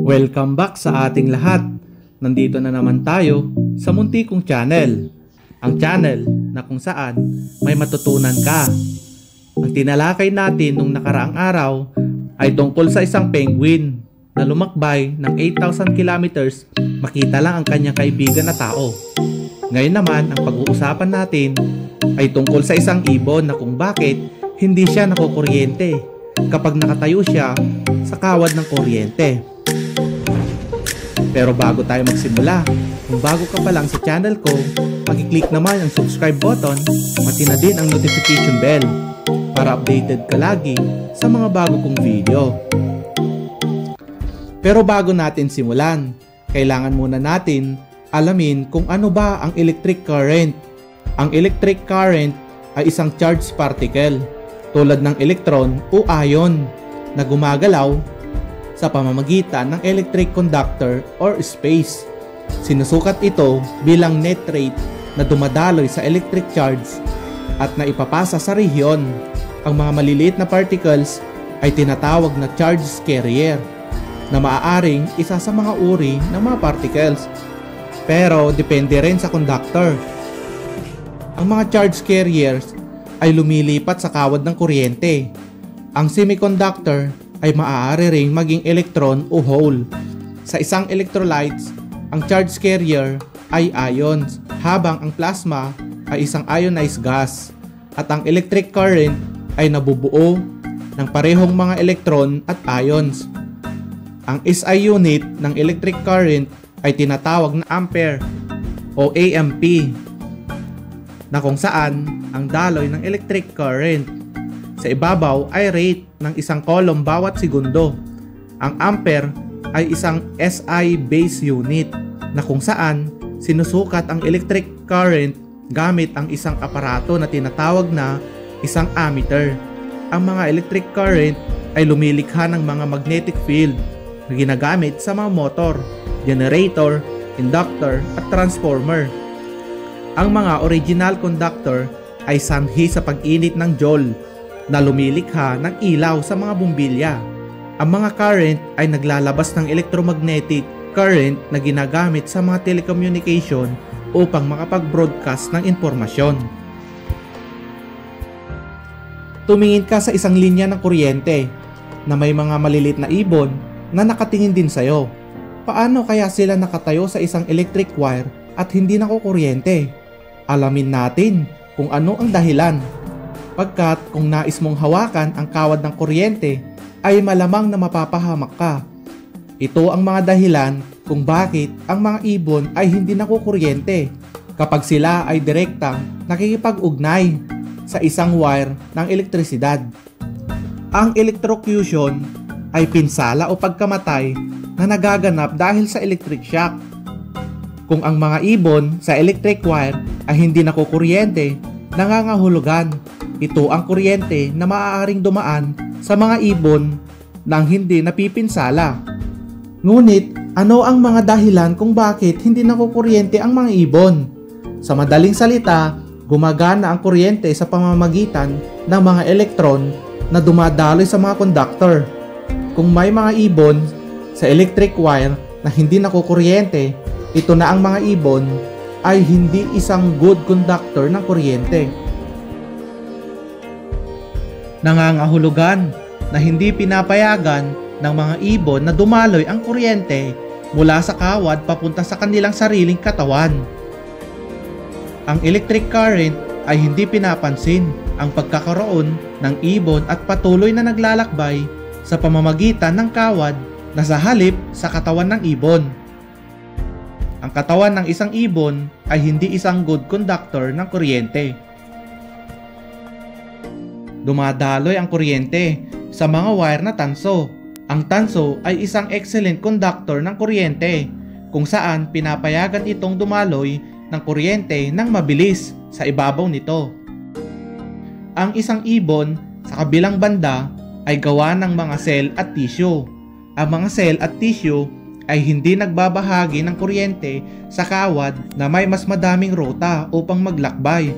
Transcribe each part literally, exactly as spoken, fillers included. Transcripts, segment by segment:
Welcome back sa ating lahat. Nandito na naman tayo sa munti kong channel. Ang channel na kung saan may matutunan ka. Ang tinalakay natin nung nakaraang araw ay tungkol sa isang penguin na lumakbay ng eight thousand kilometers makita lang ang kanyang kaibigan na tao. Ngayon naman ang pag-uusapan natin ay tungkol sa isang ibon na kung bakit hindi siya nakukuryente kapag nakatayo siya sa kawad ng kuryente. Pero bago tayo magsimula, kung bago ka pa lang sa channel ko, mag-click naman ang subscribe button, pati na din ang notification bell para updated ka lagi sa mga bago kong video. Pero bago natin simulan, kailangan muna natin alamin kung ano ba ang electric current. Ang electric current ay isang charged particle tulad ng electron o ion na gumagalaw sa pamamagitan ng electric conductor or space. Sinusukat ito bilang net rate na dumadaloy sa electric charge at naipapasa sa rehiyon. Ang mga maliliit na particles ay tinatawag na charge carrier na maaaring isa sa mga uri ng mga particles, pero depende rin sa conductor. Ang mga charge carriers ay lumilipat sa kawad ng kuryente. Ang semiconductor ay maaari ring maging electron o hole. Sa isang electrolytes, ang charge carrier ay ions, habang ang plasma ay isang ionized gas, at ang electric current ay nabubuo ng parehong mga electron at ions. Ang S I unit ng electric current ay tinatawag na ampere o A M P, na kung saan ang daloy ng electric current sa ibabaw ay rate ng isang coulomb bawat segundo. Ang ampere ay isang S I base unit na kung saan sinusukat ang electric current gamit ang isang aparato na tinatawag na isang ammeter. Ang mga electric current ay lumilikha ng mga magnetic field na ginagamit sa mga motor, generator, inductor at transformer. Ang mga original conductor ay sanhi sa pag-init ng Joule na lumilikha ng ilaw sa mga bumbilya. Ang mga current ay naglalabas ng electromagnetic current na ginagamit sa mga telecommunication upang makapag-broadcast ng impormasyon. Tumingin ka sa isang linya ng kuryente na may mga maliliit na ibon na nakatingin din sa'yo. Paano kaya sila nakatayo sa isang electric wire at hindi nakukuryente? Alamin natin kung ano ang dahilan. Pagkat kung nais mong hawakan ang kawad ng kuryente ay malamang na mapapahamak ka. Ito ang mga dahilan kung bakit ang mga ibon ay hindi nakukuryente kapag sila ay direktang nakikipag-ugnay sa isang wire ng elektrisidad. Ang electrocution ay pinsala o pagkamatay na nagaganap dahil sa electric shock. Kung ang mga ibon sa electric wire ay hindi nakukuryente, nangangahulugan. Ito ang kuryente na maaaring dumaan sa mga ibon nang hindi napipinsala. Ngunit, ano ang mga dahilan kung bakit hindi nakukuryente ang mga ibon? Sa madaling salita, gumagana ang kuryente sa pamamagitan ng mga elektron na dumadaloy sa mga conductor. Kung may mga ibon sa electric wire na hindi nakukuryente, ito na ang mga ibon ay hindi isang good conductor ng kuryente. Nangangahulugan na hindi pinapayagan ng mga ibon na dumaloy ang kuryente mula sa kawad papunta sa kanilang sariling katawan. Ang electric current ay hindi pinapansin ang pagkakaroon ng ibon at patuloy na naglalakbay sa pamamagitan ng kawad na sa halip sa katawan ng ibon. Ang katawan ng isang ibon ay hindi isang good conductor ng kuryente. Dumadaloy ang kuryente sa mga wire na tanso. Ang tanso ay isang excellent conductor ng kuryente kung saan pinapayagan itong dumaloy ng kuryente ng mabilis sa ibabaw nito. Ang isang ibon sa kabilang banda ay gawa ng mga cell at tissue. Ang mga cell at tissue ay hindi nagbabahagi ng kuryente sa kawad na may mas madaming rota upang maglakbay.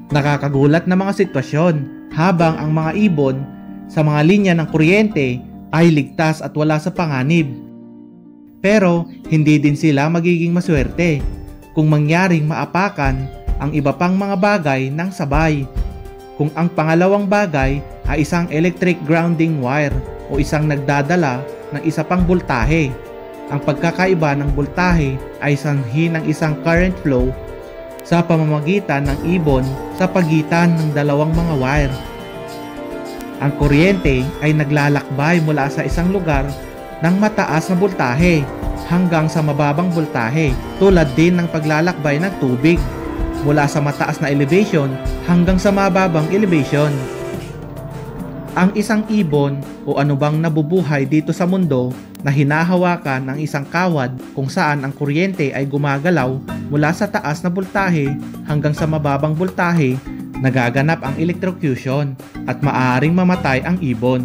Nakakagulat na mga sitwasyon habang ang mga ibon sa mga linya ng kuryente ay ligtas at wala sa panganib. Pero hindi din sila magiging maswerte kung mangyaring maapakan ang iba pang mga bagay ng sabay. Kung ang pangalawang bagay ay isang electric grounding wire o isang nagdadala ng isa pang boltahe. Ang pagkakaiba ng boltahe ay sanhi ng isang current flow sa pamamagitan ng ibon sa pagitan ng dalawang mga wire. Ang kuryente ay naglalakbay mula sa isang lugar ng mataas na boltahe hanggang sa mababang boltahe, tulad din ng paglalakbay ng tubig mula sa mataas na elevation hanggang sa mababang elevation. Ang isang ibon o anumang nabubuhay dito sa mundo na hinahawakan ng isang kawad kung saan ang kuryente ay gumagalaw mula sa taas na boltahe hanggang sa mababang boltahe, nagaganap ang electrocution at maaaring mamatay ang ibon.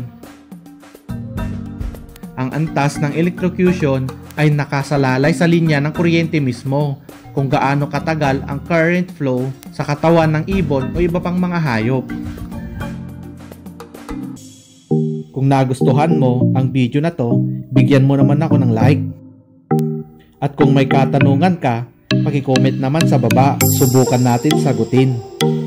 Ang antas ng electrocution ay nakasalalay sa linya ng kuryente mismo kung gaano katagal ang current flow sa katawan ng ibon o iba pang mga hayop. Kung nagustuhan mo ang video na to, bigyan mo naman ako ng like. At kung may katanungan ka, paki-comment naman sa baba, subukan natin sagutin.